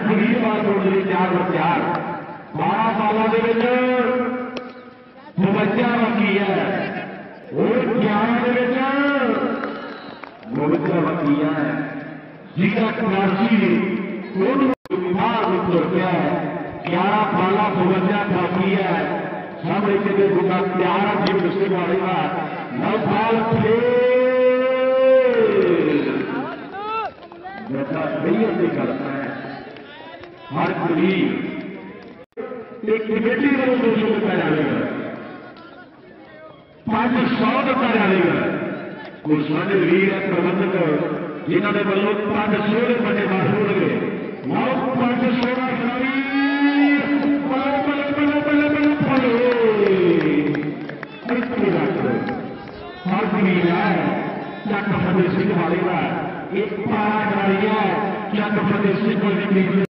गरीब बात होने के लिए 4 वर 4 12 सालों के 52 बाकी है और 11 के 52 बाकी है जिला कराची तुर गया है 11 बाला 52 बाकी है सब एक बुका तैयार जी मुझसे मारेगा 9 साल करता है हर गरीब एक कमेटी वालों 200 रुपया डालेगा 500 रुपया डालेगा कुछ साढ़े वीर प्रबंधक जिन्होंने वालों 500 रुपये माफ हो गए 500 हर गरीब है चक फतेह सिंह वाले का एक पारा खिलाड़ी है चक फतेह सिंह